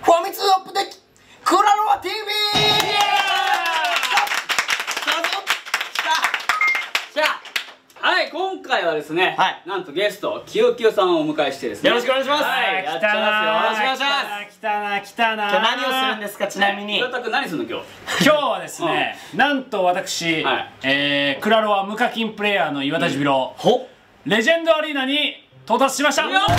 ファミ通アップデッキクラロワ TV。 はい、今回はですね、 はい、 なんとゲストきよきよさんをお迎えしてですね、 よろしくお願いします。 はい、やっちゃいますよ。よろしくお願いします。 来たな来たな。 今日何をするんですか。ちなみに岩田君何するの今日。 今日はですね、なんと私、クラロワ無課金プレイヤーの岩田ジビロレジェンドアリーナに到達しました。 まさかね、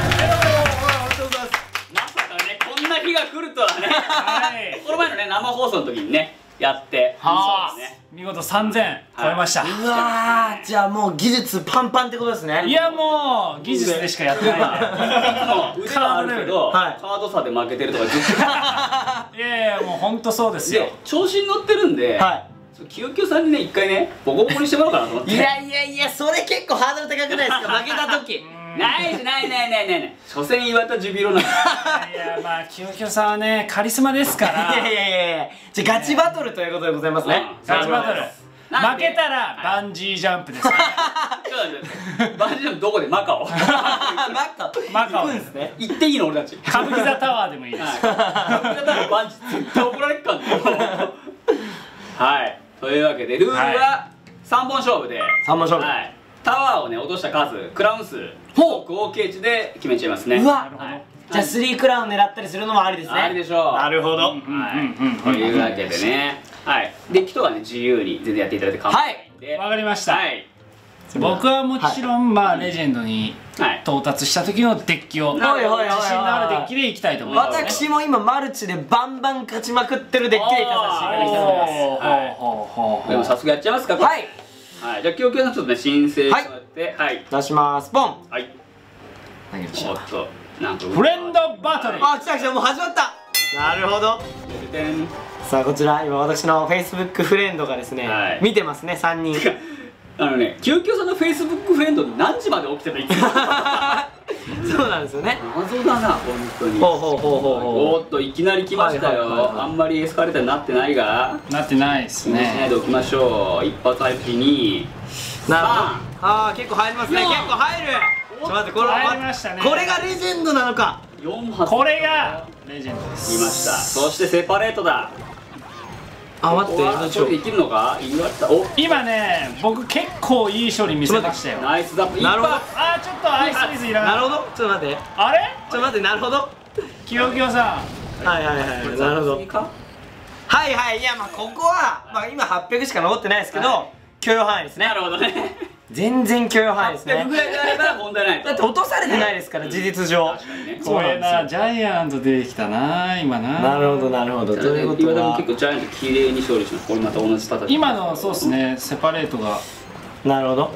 こんな日が来るとはね。この前のね、生放送の時にねやって、 見事3000超えました。 うわー、じゃあもう技術パンパンってことですね。 いやもう技術でしかやってないんで、 腕はあるけどカード差で負けてるとかずっと。 いやいや、もう本当そうですよ。 調子に乗ってるんで、きよきよさんにね一回ねボコボコにしてもらおうかなと思って。 いやいやいや、それ結構ハードル高くないですか。負けた時ない所詮岩田ジュビロなんだ。 いやまあきよきよさんはねカリスマですから。 いやいやいや、じゃあガチバトルということでございますね。 ガチバトル負けたらバンジージャンプです。 バンジージャンプどこで？マカオ。 マカオ行くんですね。 行っていいの俺たち。 歌舞伎座タワーでもいいです。 歌舞伎座タワーバンジー絶対怒られっかんね。はい、というわけでルールは3本勝負で、 3本勝負、 タワーをね落とした数、クラウン数合計値で決めちゃいますね。 うわ、じゃあ3クラウン狙ったりするのもありですね。 ありでしょう。 なるほど。 というわけでね、デッキとかね自由に全然やっていただいて構わないんで。 わかりました。僕はもちろんまあレジェンドに到達した時のデッキを、自信のあるデッキでいきたいと思います。 私も今マルチでバンバン勝ちまくってるデッキでいかさせていただきたいと思います。 でも早速やっちゃいますか。はい、じゃあきよきよさんちょっとね申請してもらって、 出します。ポン。 はい、おっと、なんかフレンドバトル。 あ、来た来た、もう始まった。なるほど。さあこちら今私の Facebook フレンドがですね見てますね、3人。 きよきよさんの Facebook フレンドに何時まで起きてたらいいか。 そうなんですよね。 謎だな本当に。おっといきなり来ましたよ。あんまりエスカレーターになってないが。 なってないですね。 しないでおきましょう。一発入りになるほど。ああ、結構入りますね。結構入る。ちょっと待って、これがレジェンドなのか。 これがレジェンドです。 いました。そしてセパレートだ。 あ、待って、 処理できるのか。 今ね、僕結構いい処理見せましたよ。 ナイスダップ。 なるほど。 あ、ちょっとアイスミスいらない。 なるほど。ちょっと待って。 あれ？ ちょっと待って、なるほど。 きよきよさん。 はいはいはい、なるほど。はいはい、いやまあここはまあ今800しか残ってないですけど許容範囲ですね。 なるほどね。 全然許容範囲ですね。 800ぐらいであれば問題ない。 だって落とされてないですから、事実上。 そうやな、ジャイアント出てきたな今な。 なるほどなるほど。ということは岩田も結構ジャイアント綺麗に勝利します。これまた同じパターン。 今のそうですね、セパレートが。 なるほど。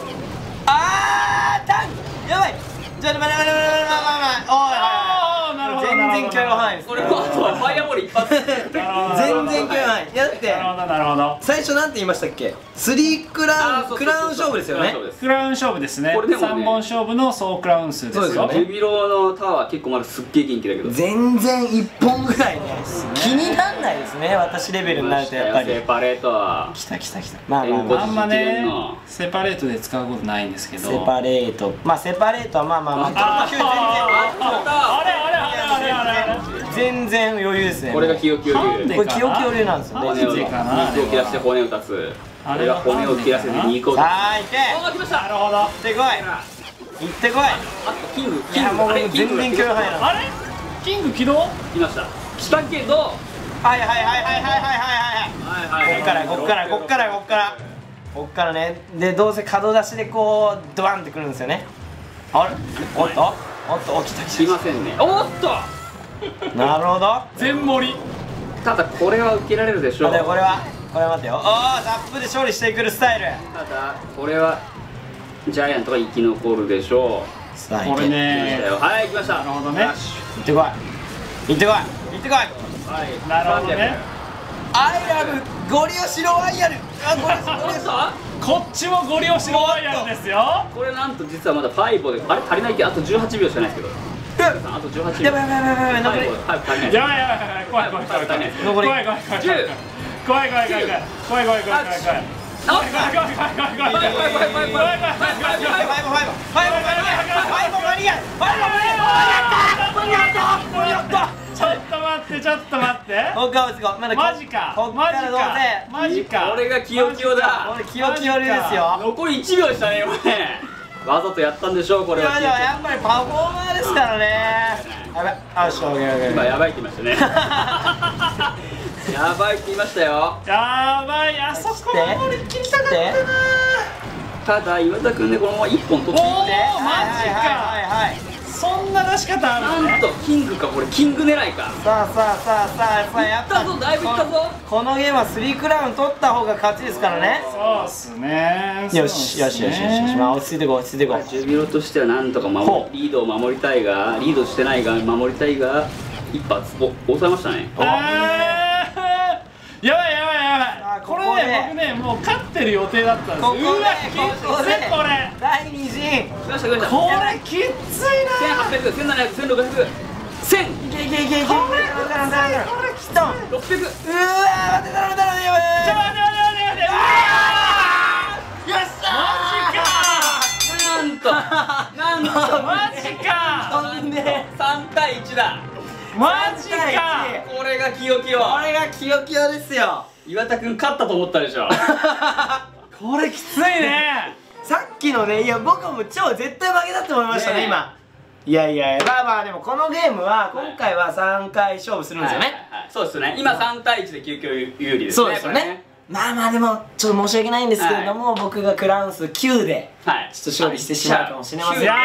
あー、タンやばい。ちょっと待って、全然許容範囲です。 これもあとはファイアボール一発。 全然許容範囲。いやだってなるほど。 最初なんて言いましたっけ。3クラウン勝負ですよね。 クラウン勝負ですね。3本勝負の総クラウン数ですよ。 ジュビロのタワー結構まだすっげえ元気だけど、 全然1本ぐらいね気になんないですね。私レベルになるとやっぱり。 セパレートは来た。 まああんまねセパレートで使うことないんですけど。 セパレート、まあセパレートはまあ全然余裕ですね。 これがきよきよ流。 これきよきよ流なんですよね。 肉を切らせて骨を断つ。これが骨を切らせて肉を断つ。 さあいけ。 来ました。 なるほど。 行ってこい。行ってこい。 あ、キング。 いやもう全然許容範囲なの。 あれ？キング起動？ 来ました。来たけど。 はい。こっからね。でどうせ角出しでこうドワンってくるんですよね。あれ？おっと来た。 来ませんね。おっと。 なるほど。 全盛り。 ただこれは受けられるでしょう。 これ待ってよ。ああ、ザップで勝利してくるスタイル。 ただこれはジャイアントが生き残るでしょう。 さあこれね。 はい、来ました。 なるほどね。 行ってこい。 はい、 なるほどね。 アイラブゴリ押しロワイヤル。 こっちもゴリ押しロワイヤルですよ。 これなんと実はまだファイボであれ足りないけどあと18秒しかないですけど。あと18秒。 やばい残り。 やばい怖い。 残り。 ちょっとちょっと待って。 こっからですよ。まだマジか。 こっからどうせ。 マジか。 俺がキヨキヨだ。 俺キヨキヨですよ。 残り1秒でしたね今ね。わざとやったんでしょうこれは。 やっぱりパフォーマーですからね。やばい。あ、しょうがない。 今やばいって言いましたね。やばいって言いましたよ。 やばい、あそこ守りきりたかったな。 ただ岩田君ね、このまま1本取っていって。 おお、マジか。そんな出し方あるね。 なんとキングか、これキング狙いか。 さあやっぱぞ、だいぶいったぞ。 このゲームは3クラウン取った方が勝ちですからね。 そうっすね。 よし、まあ落ち着いてこう、ジュビロとしてはなんとかリードを守りたいが、リードしてないが守りたいが、一発抑えましたね。 やばい。これね、僕ね、もう勝ってる予定だったんですよ。うわ、きついこれ。 第2陣。 来ました。 これきついな。 1800、1700、1600、1000。 いけ。これ600。うわー、待って頼むやばい。よっしゃー。 なんとマジか。 3対1だ。 マジか。 これがキヨキヨ。 これがキヨキヨですよ。 岩田君勝ったと思ったでしょ。 これきついね。 さっきのね、いや僕はもう絶対負けだと思いましたね今。いやまあでもこのゲームは今回は3回勝負するんですよね。 そうですね。今3対1でキヨキヨ有利ですね。 そうですよね。まあでもちょっと申し訳ないんですけれども、僕がクラウン数9でちょっと勝利してしまうかもしれません。 や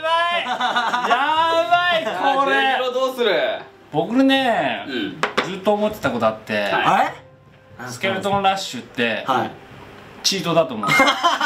ばいこれ。 どうする？ 僕ね、ずっと思ってたことあって、スケルトンラッシュってチートだと思う。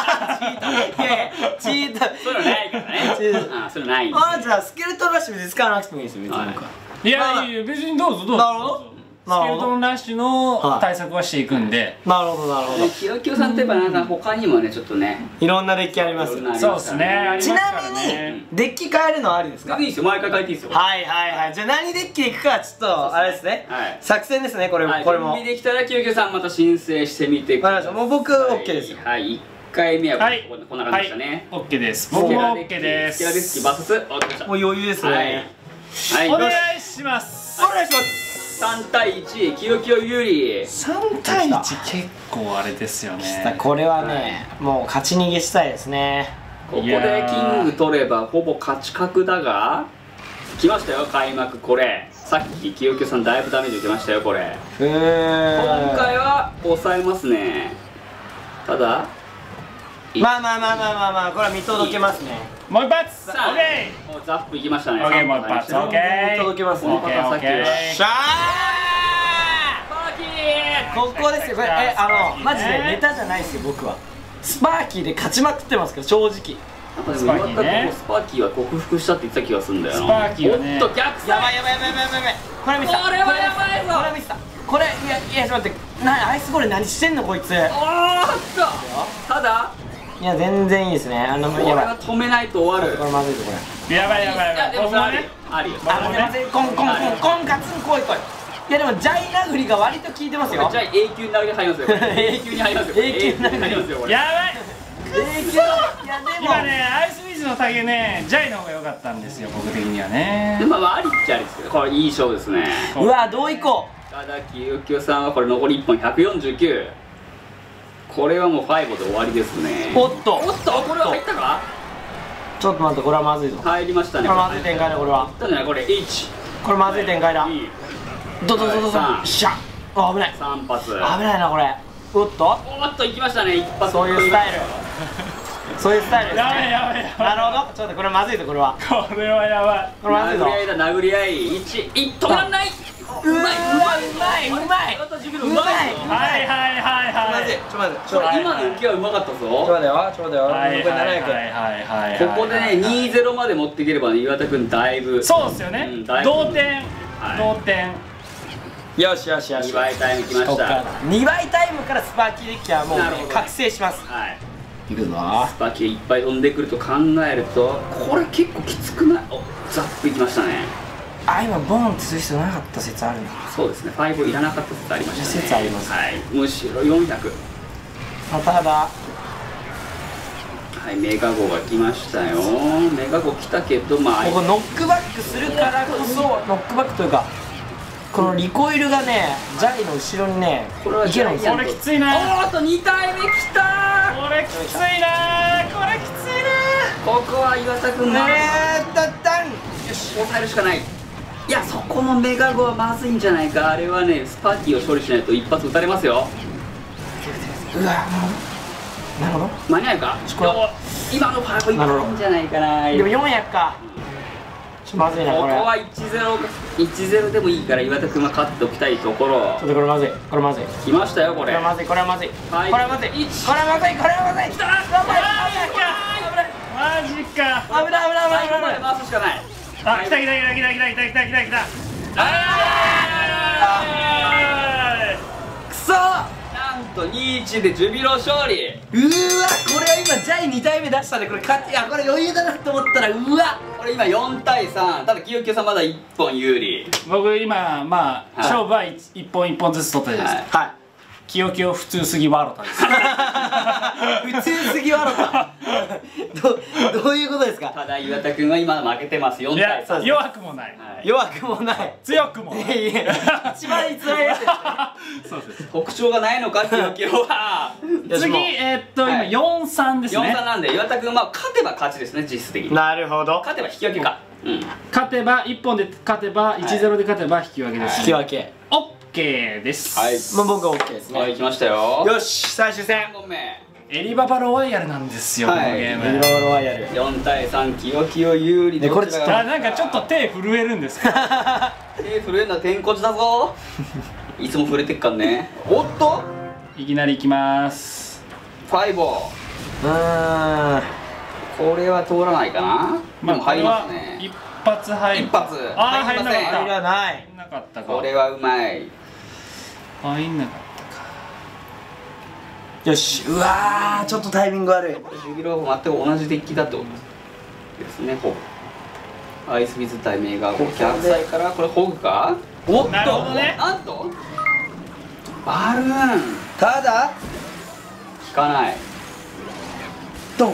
チートそういうのないからね。そういうのない。 じゃあスケルトンラッシュ別に使わなくてもいいですよ別に。 いや別にどうぞ。 なるほど。 スケルトンラッシュの対策はしていくんで。 なるほど。 キヨキヨさんってやっぱなんか他にもねちょっとねいろんなデッキありますよ。 そうですね。 ちなみにデッキ変えるのはありですか？ いいですよ、毎回変えていいですよ。 はいじゃあ何デッキでいくかちょっとあれですね、作戦ですねこれも。 準備できたらキヨキヨさんまた申請してみてください。 もう僕 OK ですよ。 はい、1回目はこんな感じでしたね。 OK です。僕も OK です。 スケラデッキ VS もう余裕ですね。 お願いします。 お願いします。 3対1、キヨキヨ有利。 3対1結構あれですよね。 これはねもう勝ち逃げしたいですね。 ここでキング取ればほぼ勝ち確だが、来ましたよ開幕。これさっきキヨキヨさんだいぶダメージ受けましたよこれ。今回は抑えますね。ただまあこれは見届けますね。 もう一発。 OK。 もうザップいきましたね。 OK もう一発。 OK 見届けますね。 OK。 しゃー。ここですよこれ。マジでネタじゃないですよ僕は。スパーキーで勝ちまくってますけど正直。 スパーキーね。スパーキーは克服したって言ってた気がするんだよな。 スパーキーはね。 おっと逆サイ。 やばいこれ見せた。 これはやばいぞ。 これ見せた。これいやちょっと待って、アイスゴール何してんのこいつ。 おーっとただいや全然いいですね。 これは止めないと終わる。 これまずいぞこれ。 やばい。 でもありよ。 コンガツン来い。いやでもジャイ殴りが割と効いてますよ。 じゃあ永久になり入りますよ。永久に入りますよ。永久に入りますよこれ。 やばい。今ねアイスウィズのタゲね、ジャイの方が良かったんですよ僕的にはね。 まあありっちゃありですけど、これいい勝負ですね。 うわどういこう。 ただキヨキヨさんはこれ残り1本149。これはもう5で終わりですね。 おっとこれは入ったか。 ちょっと待って、これはまずいぞ。 入りましたね。 これまずい展開だ。これは入ったんじゃないこれ。1 これまずい展開だ。ドドドドドシャッ。あ、危ない。 3発危ないなこれ。おっと行きましたね一発。 そういうスタイル。そういうスタイルですね。 やばいなるほど。ちょっとこれまずいぞこれは。 これはやばい。 これまずいぞ。 殴り合い1止まらない。 うまい。 はい今の受けはうまかったぞ。 ちょっと待てよ。 ここでね2-0まで持っていければ岩田君だいぶ。 そうですよね。同点。 よしよしよし。 2倍タイムきました。 2倍タイムからスパーキーデッキはもう覚醒します。いくぞ。 スパーキーいっぱい飛んでくると考えるとこれ結構きつくない？お、ザップいきましたね。 あ、今ボンってする必要なかった説あるな。 そうですね、5いらなかった説ありましたね。 説あります。 はい、むしろ400。 ただはい、メガゴが来ましたよ。メガゴ来たけど、まあここノックバックするからこそ、ノックバックというかこのリコイルがねジャイの後ろにねいけるんですよ。 これきついな。 おっと2体目きた。 これきついな。これきついここは岩田君がダッダン。 よし抑えるしかない。いやそこのメガゴはまずいんじゃないか。あれはねスパーティーを処理しないと一発撃たれますよ。 うわなるほど。 間に合うか。今のファイブいいんじゃないかな。 でも400か。まずいなこれ。 ここは 1-0 でもいいから岩田君は勝っておきたいところ。 ちょっとこれまずい。これまずい。 来ましたよこれ。 これはまずい。これはまずい。これはいはまずい。これはまずい。これはまずい。きた。 マジか。 危ない危ない危ない危ない。 回すしかない。 あ、来た来た来た来た来た来た来た来た来た。 くそ。 なんと 2-1 でジュビロ勝利。 うわこれは今ジャイ2体目出したんでこれ勝っていやこれ余裕だなと思ったらうわこれ今4対3。ただきよきよさんまだ1本有利。 僕今まあ勝負は一本一本ずつ取ってです。 はいきよきよ普通すぎワロタです。 普通すぎワロタどういうことですか。 ただ岩田君は今負けてます。4 いや対3。 弱くもない。 弱くもない強くもない。 いや一番辛いやつですそうです。 特徴がないのかきよきよは。 次今4-3ですね。 4-3なんで岩田君は勝てば勝ちですね実質的に。 なるほど。 勝てば引き分けか。 勝てば1本で勝てば 1-0 で勝てば引き分けです。 引き分け。 オッケーです。 はい。 まあ僕は OK ですね。 はい来ましたよ。 よし最終戦 3本目。 エリババロワイヤルなんですよこのはいゲーエリム。 ババロワイヤル。 4対3きよきよ有利でこれちょっとなんかちょっと手震えるんですけど。 手震えるのは天候だぞ。いつも触れてっかんね。おっといきなりいきます。 ファイボー。これは通らないかな。でも入りますね。 一発入る。 一発あー入りません。 入らない。 入んなかったか。 これはうまい。 入んなかったか。 よしうわーちょっとタイミング悪い。 ジュビロは全く同じデッキだってことですね。ほぼアイスビズ対メーガー逆サイからこれホグか。おっとなるほどね。 なんとバルーンただ効かない。 ドン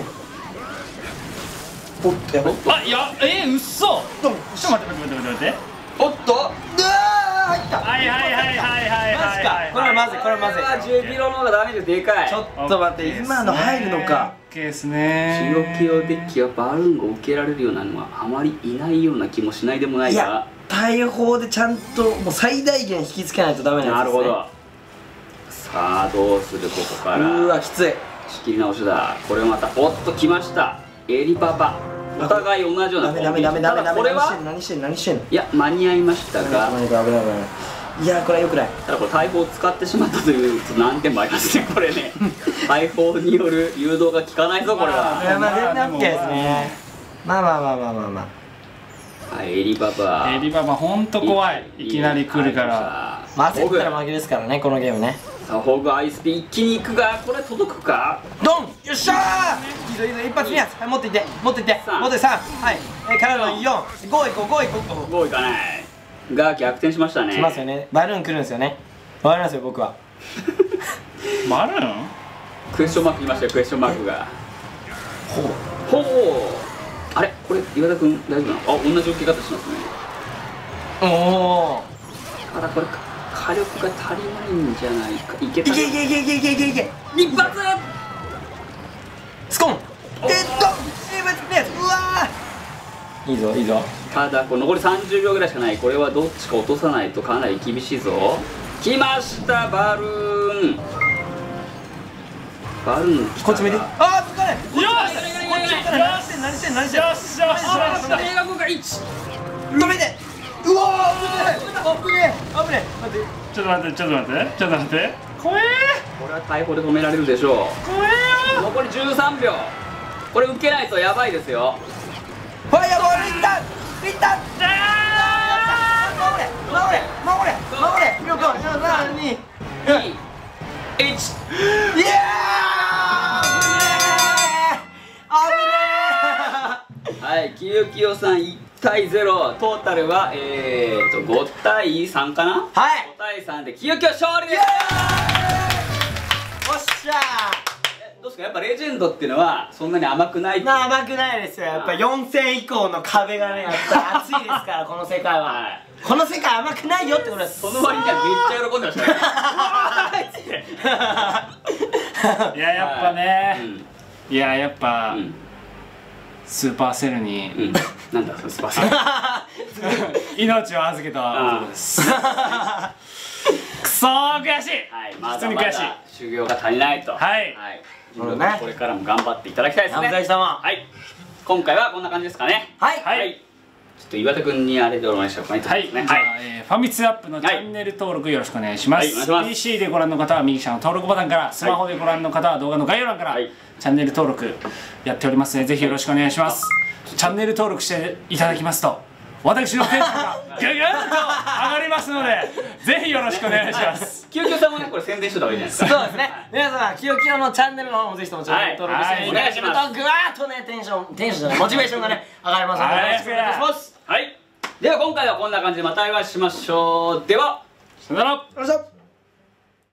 おっとやばい。 あいやうっそ。 ドンちょっと待って待って待って待って。 おっとうわー入った。 はいはいはいはいはいはいマジかこれはまずいこれはまずい。 これはジュビロの方がダメージでかい。 ちょっと待って今の入るのか。 オッケーですね。 キヨキヨデッキはバルーンが受けられるようなのはあまりいないような気もしないでもないが。 いや大砲でちゃんともう最大限引きつけないとダメなやつですね。 なるほど。さあどうするここから。 うわきつい。 仕切り直しだ。これまたおっと来ました。エリパパお互い同じようなダメダメダメダメダメ。 これは何してんの何してんの。 いや間に合いましたが、 危ない危ない危ない。いやこれはよくない。 ただこれ大砲を使ってしまったという難点もありますね。これね大砲による誘導が効かないぞこれは。 いやまあ全然 OK ですね。まあまあまあまあまあまあ。 はい、エリパパエリババほんと怖い。いきなり来るからまあ焦ったら負けですからねこのゲームね。 さあホグアイスピー一気に行くがこれ届くか。 ドンよっしゃー。いいぞいいぞ一発目やつ。はい持っていって持っていって持って3はいからの45いこう5いこう。 もういかないが逆転しましたね。 来ますよね。バルーン来るんですよね。わかりますよ僕は。 バルーン。 クエスチョンマーク来ましたよ。クエスチョンマークがほうあれこれ岩田君大丈夫なの。あ同じ受け方しますね。 おおただこれ火力が足りないんじゃないか。いけたいけいけいけいけいけいけいけ一発スコンうわーいいぞいいぞ。 ただこれ残り30秒ぐらいしかない。これはどっちか落とさないとかなり厳しいぞ。来ましたバルーン。バルーン来た。 こっち向いて。あー疲れ。 よし。 こっちから何してん何してん何してん。 よしよしよし。 映画5が1。 止めて。うわー危ねえ危ねえ危ねえ。待って。 ちょっと待ってちょっと待ってちょっと待って。怖えこれは大砲で止められるでしょう。 怖えよ。 残り13秒。これ受けないとやばいですよ。 ファイアボールいったいった守れ守れ守れ守れよく3、2、 1。 イエーイはい、きよきよさん1対0。トータルは5対3かな。 はい 5対3できよきよ勝利です。 おっしゃどうですかやっぱレジェンドっていうのはそんなに甘くない。 まあ甘くないですよ。やっぱ4戦以降の壁がねやっぱり熱いですからこの世界は。 はいこの世界甘くないよってことです。 その割にはめっちゃ喜んでましたね。 いややっぱね、いややっぱスーパーセルになんだそのスーパーセル命を預けた男です。くそー悔しい。 まだまだ修行が足りないと。はい、これからも頑張っていただきたいですね。はい、今回はこんな感じですかね。はい、ちょっと岩田君にあれでお願いしようかね。はい、じゃあファミツアップのチャンネル登録よろしくお願いします。PC でご覧の方は右下の登録ボタンから、スマホでご覧の方は動画の概要欄からチャンネル登録やっておりますので、ぜひよろしくお願いします。チャンネル登録していただきますと私のテンションがぐぐんと上がりますので、ぜひよろしくお願いします。 キヨキヨさんもね、これ宣伝してた方がいいじゃないですか。 そうですね。皆さん、キヨキヨのチャンネルの方もぜひともチャンネル登録してお願いします。ぐわーっとね、テンションじゃない、モチベーションがね、上がりますので、よろしくお願いします。 はい。では今回はこんな感じでまたお会いしましょう。では、 さよなら。 よいしょ。